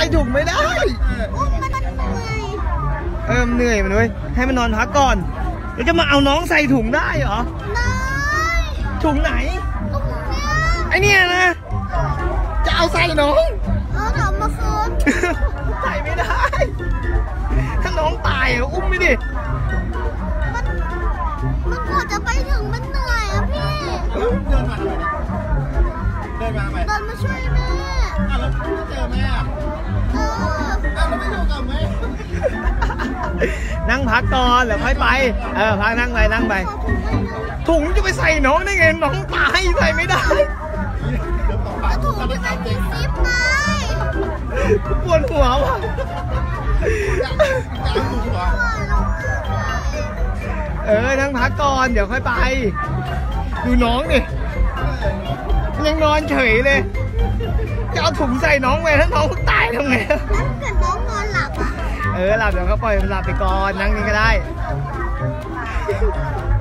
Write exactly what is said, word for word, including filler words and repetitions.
ถุงไม่ได้เออเหนื่อยมันเว้ยให้มันนอนพักก่อนแล้วจะมาเอาน้องใส่ถุงได้เหรอถุงไหนไอเนี่ยนะจะเอาใส่น้องเออทำมาคืนใส่ไม่ได้ถ้าน้องตายอ่ะอุ้มไม่ดิมันมันกว่าจะไปถึงมันเหนื่อยอ่ะพี่เดินมาทำไมเดินมาทำไมเดินมาช่วยแม่อ่ะแล้วไม่เจอแม่อ่ะเออแล้วไม่อยู่กับแม่นั่งพักก่อนแล้วค่อยไปเออพักนั่งไปนั่งไปถุงจะไปใส่น้องได้ไงน้องตายใส่ไม่ได้ถุงจะใส่ซิปไงปวดหัวว่ะเออนั่งพักก่อนเดี๋ยวค่อยไปดูน้องดิยังนอนเฉยเลยจะเอาถุงใส่น้องไปถ้าน้องตายทำไงถ้าเกิดน้องนอนหลับอ่ะเออหลับเดี๋ยวก็ปล่อยมันหลับไปก่อนนั่งนี่ก็ได้